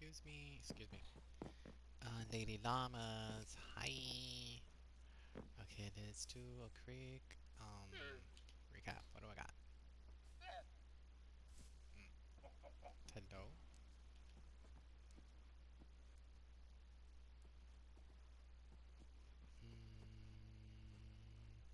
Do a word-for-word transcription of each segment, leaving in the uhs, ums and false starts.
excuse me, excuse me. Uh, Lady Llamas, hi. Okay, let's do a quick um recap. What do I got? Mm, hello. Mm,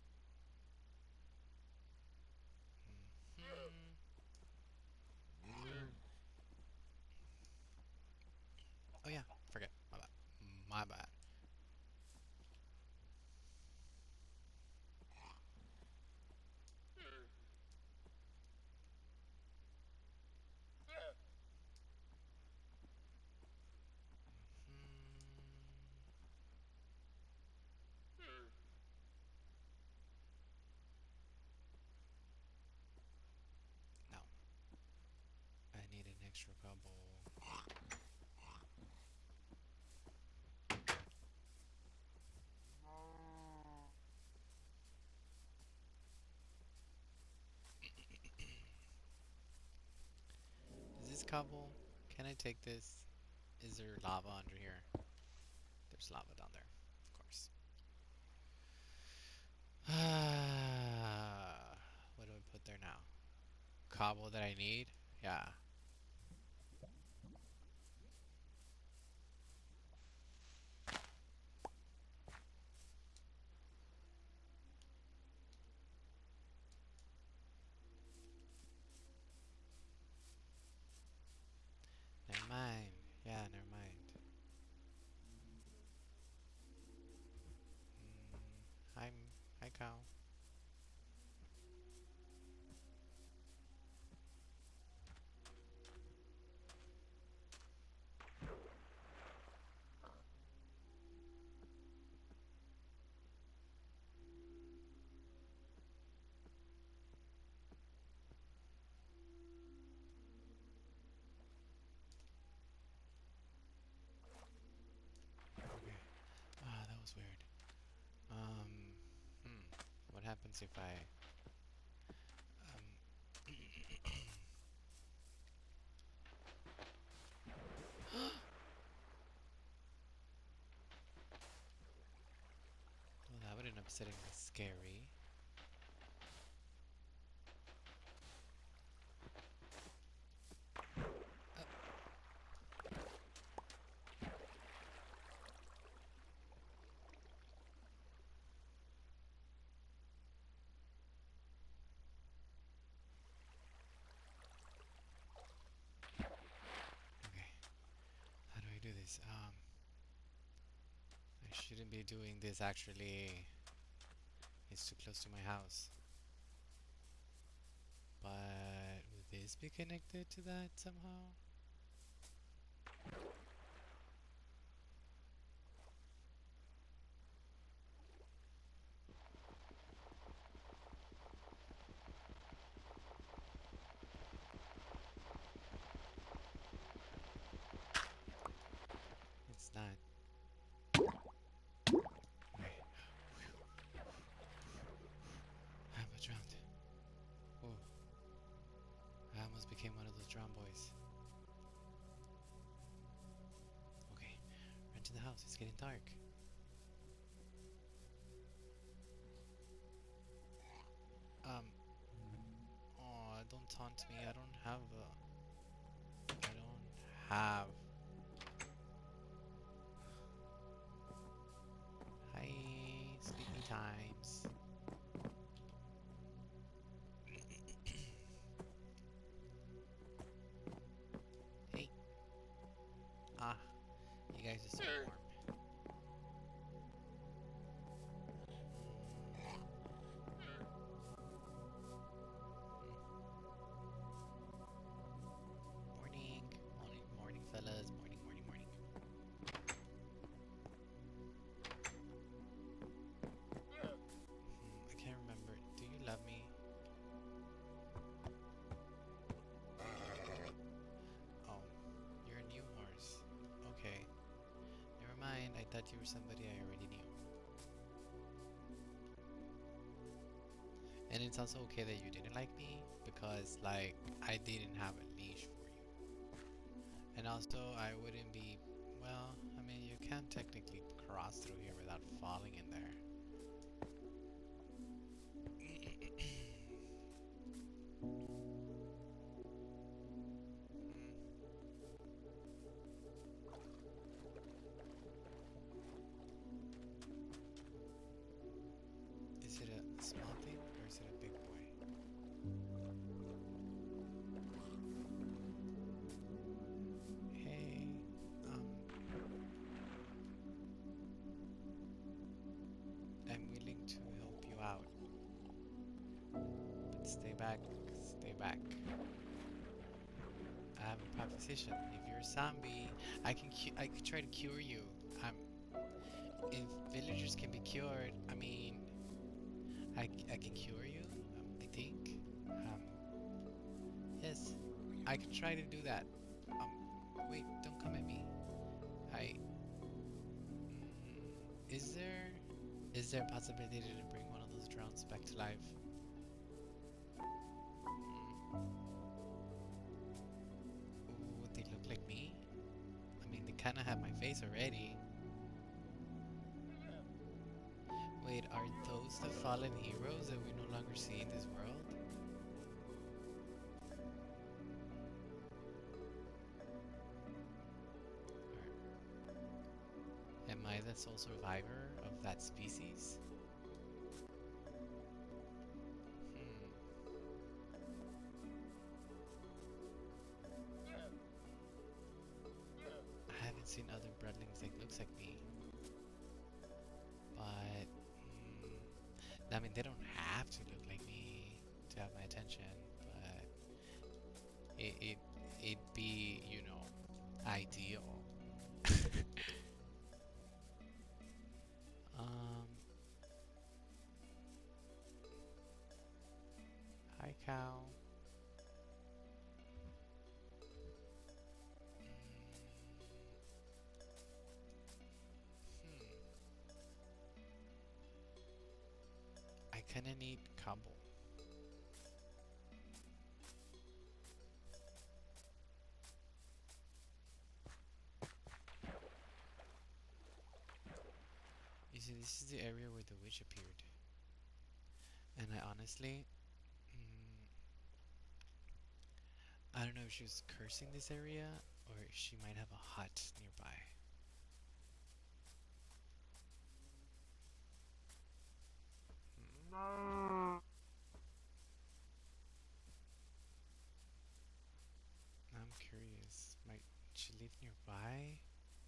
hmm. Oh yeah, forget. My bad. My bad. Hmm. No, I need an extra couple. Is this cobble? Can I take this? Is there lava under here? There's lava down there, of course. What do I put there now? Cobble that I need? Yeah. Never mind. Yeah, never mind. Mm, hi, hi, cow. Okay. Ah, that was weird. Um, hmm. What happens if I, um, well, that would end up sitting scary. Uh, okay. How do I do this? Um, I shouldn't be doing this actually. It's too close to my house. But would this be connected to that somehow? It's not. Okay. I almost drowned. Oh, I almost became one of those drown boys. Okay, run to the house. It's getting dark. Um. Oh, don't taunt me. I don't have a. I don't have. Hi, sleepy times. Hey. Ah, you guys are so warm. Morning, morning, morning, fellas. Morning, morning, morning. Hmm, I can't remember. Do you love me? Oh, you're a new horse. Okay. Never mind. I thought you were somebody I already knew. And it's also okay that you didn't like me because, like, I didn't have a leash for you. And also, I wouldn't be. Well, I mean, you can technically cross through here without falling in there. Is it a small thing or is it a big boy? Hey, um, I'm willing to help you out, but stay back, stay back. I have a proposition. If you're a zombie, I can cu I could try to cure you. Um, if villagers can be cured, I mean, I, I can cure you. Um, I think. Um, yes, I could try to do that. Um, wait, don't come at me. I. Mm, is there is there a possibility to bring one of those drones back to life? Mm. Ooh, would they look like me? I mean, they kind of have my face already. Wait, are those the fallen heroes that we no longer see in this world? Or am I the sole survivor of that species? Hmm. I haven't seen other Bradlings that looks like me. But mm, I mean, they don't have to look like me to have my attention. But it it it'd be, you know, ideal. um. Hi, cow. Mm, hmm. I kinda need cobble. You see, this is the area where the witch appeared. And I honestly, mm, I don't know if she was cursing this area or if she might have a hut nearby. Hmm. I'm curious. Might she live nearby?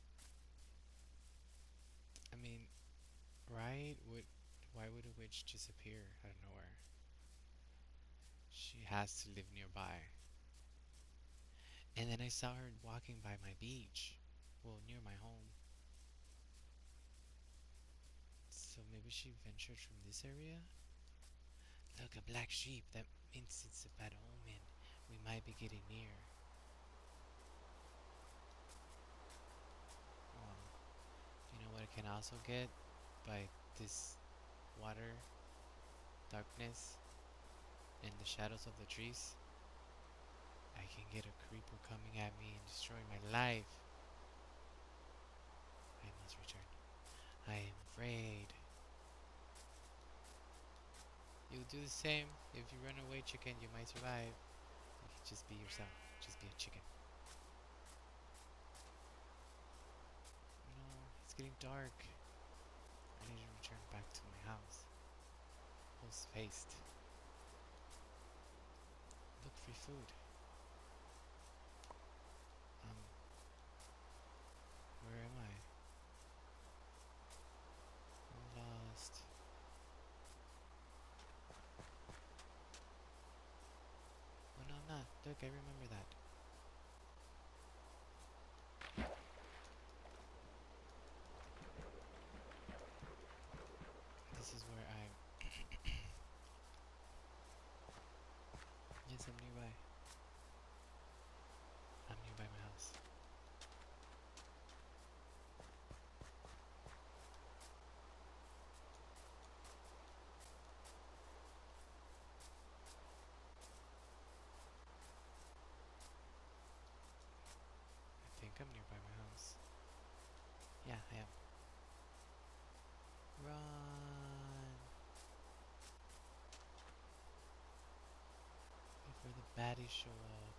I mean, right? Would why would a witch just appear out of nowhere? She has to live nearby. And then I saw her walking by my beach. Well, near my home. So maybe she ventured from this area? Look, a black sheep. That means it's a bad omen. We might be getting near. Well, you know what I can also get by this water, darkness, and the shadows of the trees? I can get a creeper coming at me and destroy my life. I must return. I am afraid. You'll do the same. If you run away, chicken, you might survive. You can just be yourself. Just be a chicken. No, it's getting dark. I need to return back to my house. Post-haste. Look, free food. Um, where am I? I'm lost. Oh no, I'm not. Look, I remember that. This is where I'm. Yes, I'm nearby. I'm nearby my house. think I'm nearby my house. Yeah, I am. Run! Before the baddies show up.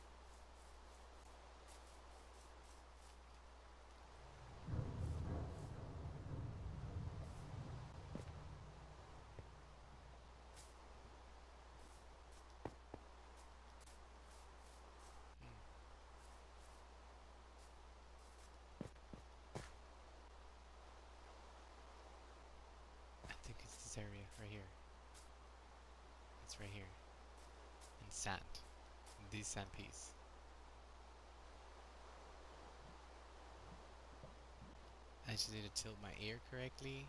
Hmm. I think it's this area right here. It's right here. In sand. In this sand piece. I just need to tilt my ear correctly.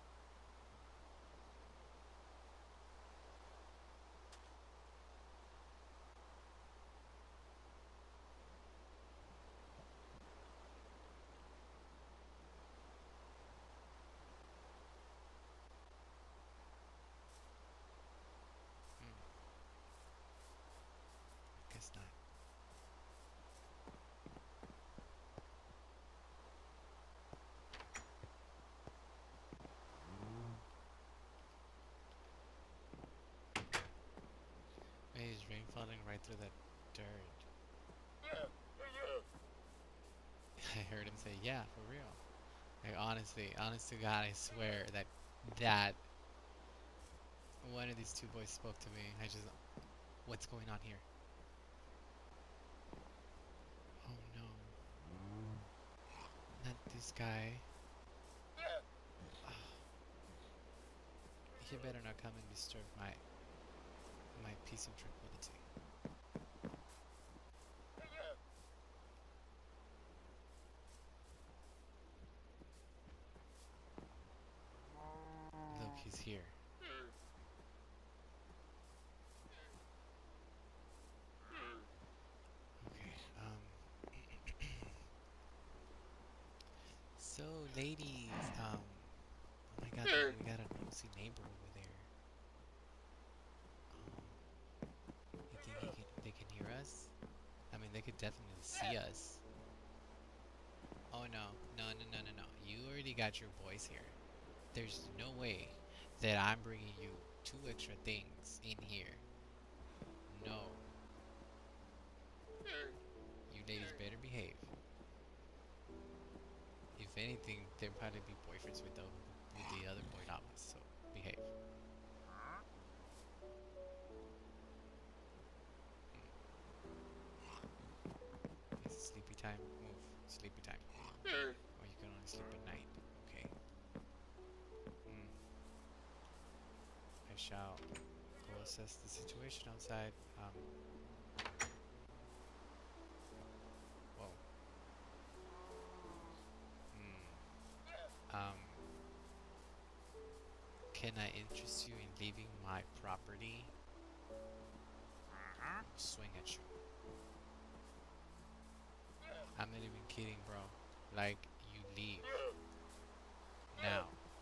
Hmm. Guess not. Wait, is rain falling right through that dirt? I heard him say, yeah, for real. Like, honestly, honest to God, I swear that that one of these two boys spoke to me. I just, what's going on here? Oh no, not this guy. He better not come and disturb my my peace and tranquility. Look, he's here. Okay, um, so ladies, um, oh my God, we got a nosy neighbor over there. Um, you think he can, they can hear us? I mean, they could definitely see us. Oh no, no, no, no, no, no. You already got your boys here. There's no way that I'm bringing you two extra things in here. No. You ladies better behave. If anything, they'll probably be boyfriends with the with the other boy llamas, so behave. It's sleepy time. Move. Sleepy time. Or you can only sleep at night. Okay. Hmm. I shall go assess the situation outside. Um. Whoa. Hmm. Um. Can I interest you in leaving my property? Swing at you. I'm not even kidding, bro. Like, you leave. Now.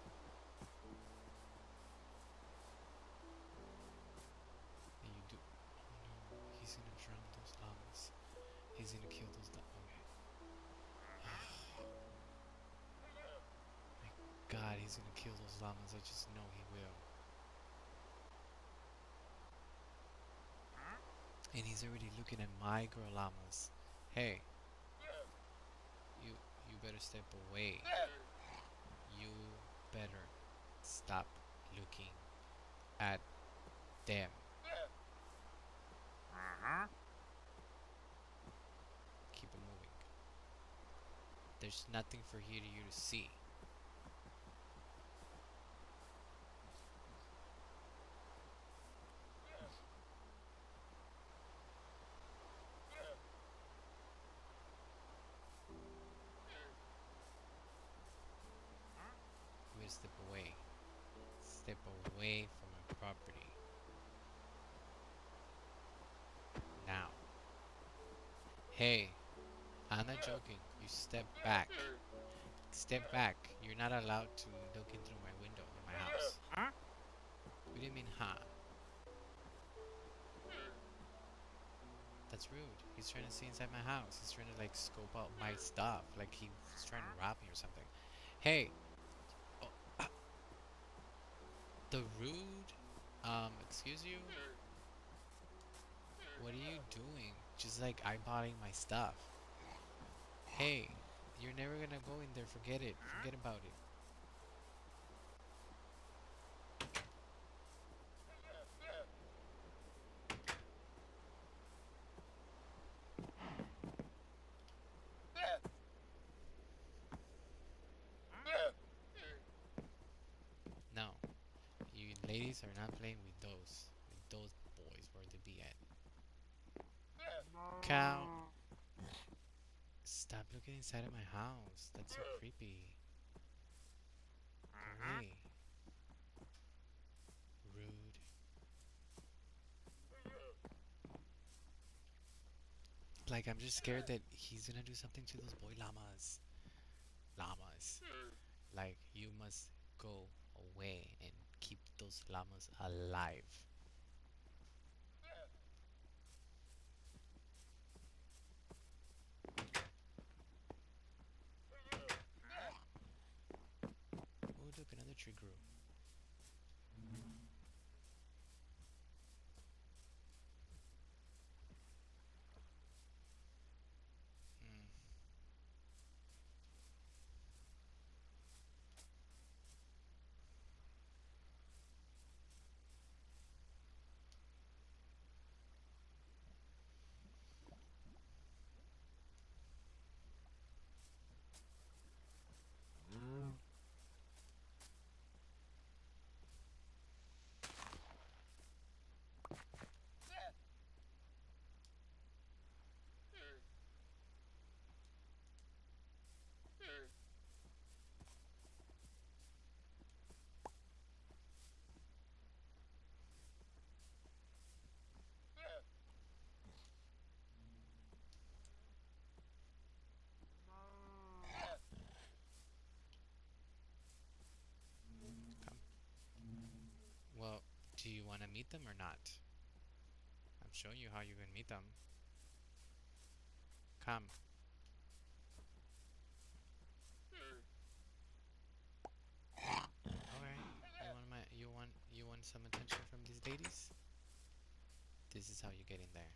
And you do. Oh no, he's gonna drown those llamas. He's gonna kill those llamas. Okay. My God, he's gonna kill those llamas. I just know he will. And he's already looking at my girl llamas. Hey, you you better step away. You better stop looking at them. Keep it moving. There's nothing for here to you to see. You better step away. Step away from my property. Now. Hey, I'm not joking. You step back. Step back. You're not allowed to look in through my window in my house. Huh? What do you mean, huh? That's rude. He's trying to see inside my house. He's trying to like scope out my stuff. Like he's trying to rob me or something. Hey, oh, uh, the rude. Um, excuse you. What are you doing? Just like eyeballing my stuff. Hey, you're never gonna go in there. Forget it. Forget about it. No, you ladies are not playing with those. With those boys where they be at. Cow. Stop looking inside of my house. That's so creepy. Go away. Rude. Like, I'm just scared that he's gonna do something to those boy llamas. Llamas. Like, you must go away and keep those llamas alive. Oh, look, another tree grew. Mm. Come. Well, do you want to meet them or not? I'm showing you how you can meet them. Come. Okay. You want my you want you want some attention from these ladies? This is how you get in there.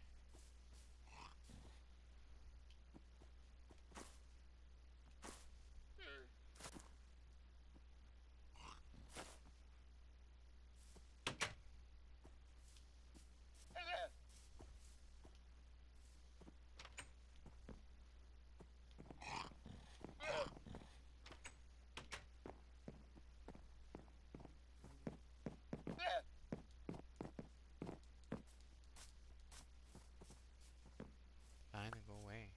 Fine, then go away.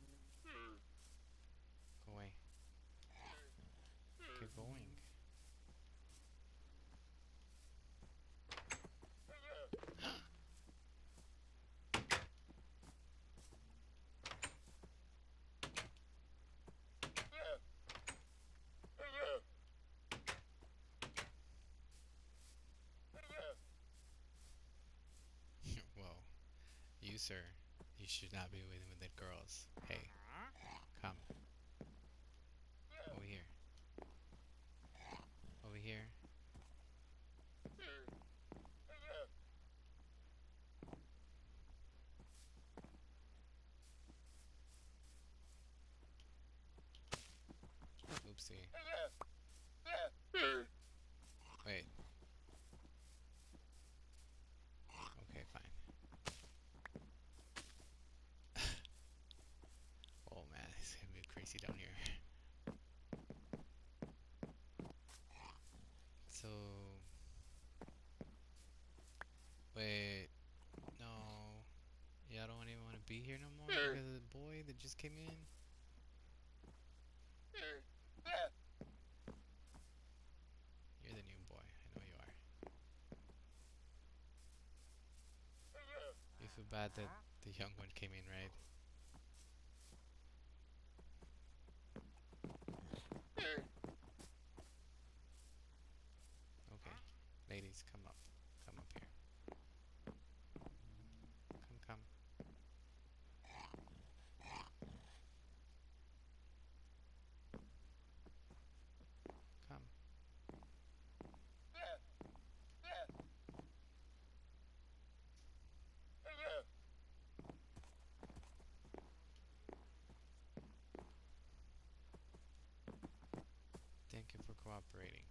Go away. Keep going. Well, you sir, you should not be with with the girls. Hey, come over here. Over here. Oopsie. Wait. Okay, fine. Oh man, it's gonna be crazy down here. So, wait. No. Yeah, I don't even want to be here no more because of the boy that just came in. You're the new boy. I know you are. You feel bad that the young one came in, right? Okay. Ladies, come up. Come up here. Come, come. cooperating.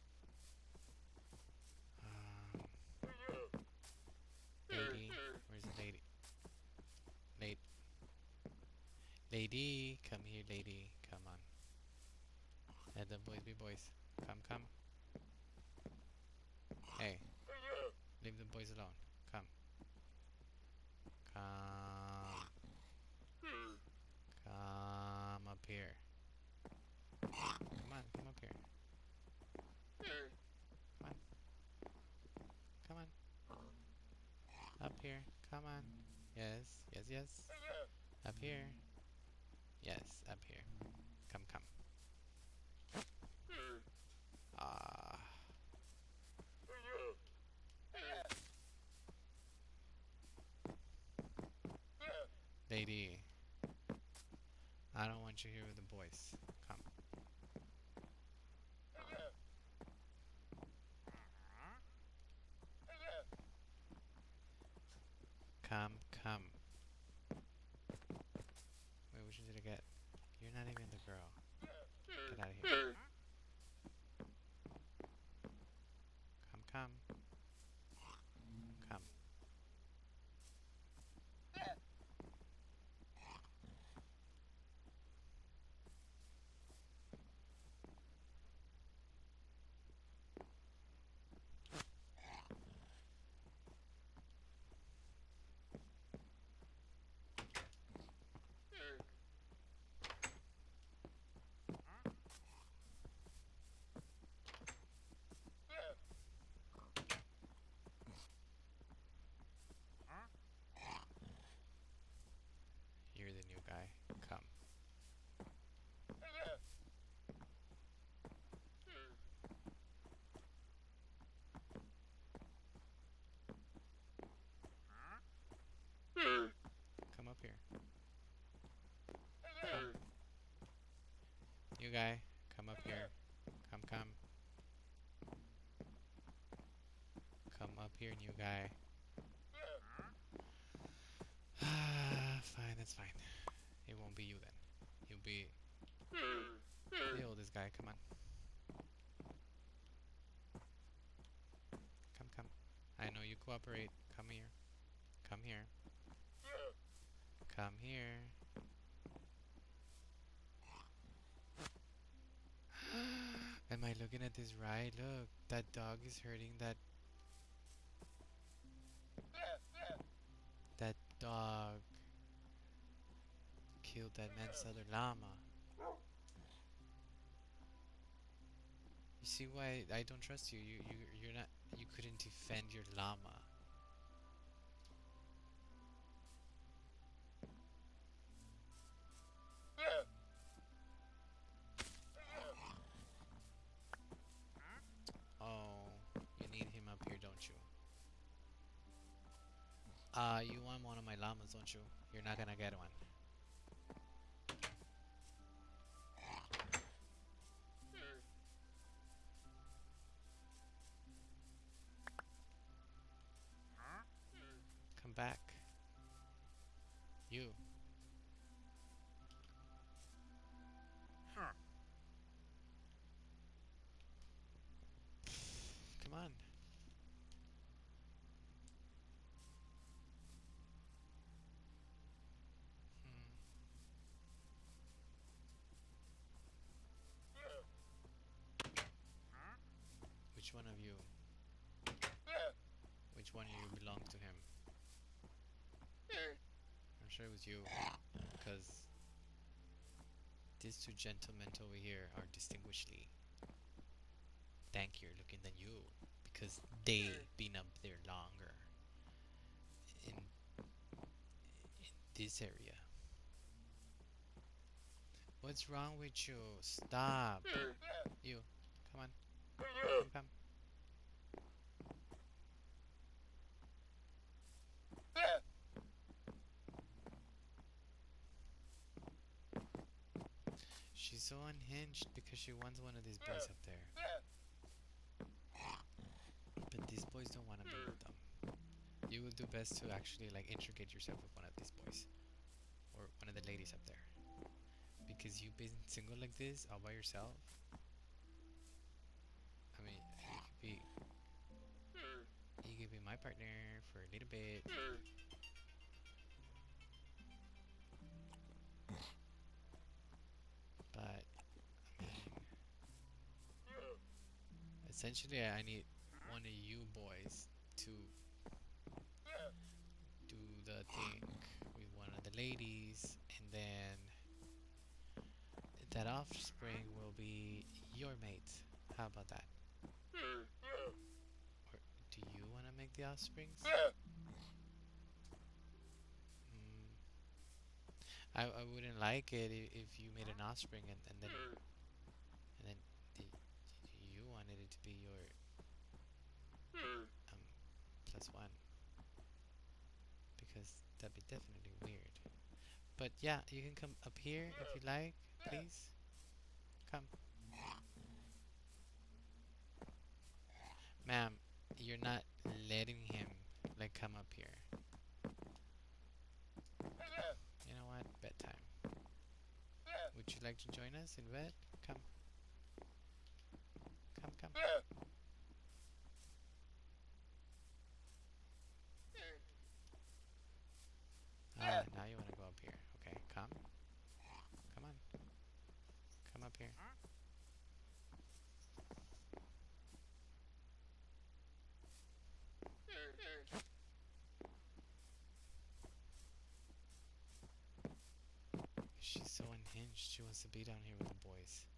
Um, lady, where's the lady? Lady, lady, come here, lady. Come on. Let the boys be boys. Come, come. Hey, leave the boys alone. Come, come, come up here. Come on, come up here. Come on, come on. Up here. Come on. Yes, yes, yes. Up here. Yes, up here. Come, come. Ah. Lady. I don't want you here with the boys. Come. Come, come. Wait, which one did I get? You're not even the girl. Get out of here. Come, come. Come. You're the new guy. Come. Come up here. Come. New guy. Come up here. Come, come. Come up here, new guy. Fine, that's fine. It won't be you then. He'll be the oldest guy. Come on. Come, come. I know you cooperate. Come here. Come here. Come here. Am I looking at this right? Look, that dog is hurting that... That dog killed that man's other llama. You see why I don't trust you? You, you, you're not... You couldn't defend your llama. Oh, you need him up here, don't you? Uh, you want one of my llamas, don't you? You're not gonna get one. Come back. You. Come on. Hmm. Which one of you? Which one of you belong to him? I'm sure it was you, because these two gentlemen over here are distinguishedly dankier looking than you, because they've been up there longer in, in this area. What's wrong with you? Stop! You, come on. Come, come. She's so unhinged because she wants one of these boys up there. But these boys don't want to be with them. You will do best to actually like integrate yourself with one of these boys. Or one of the ladies up there. Because you've been single like this, all by yourself. be you could be my partner for a little bit. But I mean, essentially, I need one of you boys to do the thing with one of the ladies, and then that offspring will be your mate. How about that? Or do you want to make the offsprings? Mm, I I wouldn't like it if, if you made an offspring and, and then and then the, you wanted it to be your um plus one, because that'd be definitely weird. But yeah, you can come up here if you like, please. Come. Ma'am, you're not letting him like come up here. You know what? Bedtime. Would you like to join us in bed? Come. Come, come. Ah, now you want to go up here. Okay, come. Come on. Come up here. She's so unhinged. She wants to be down here with the boys.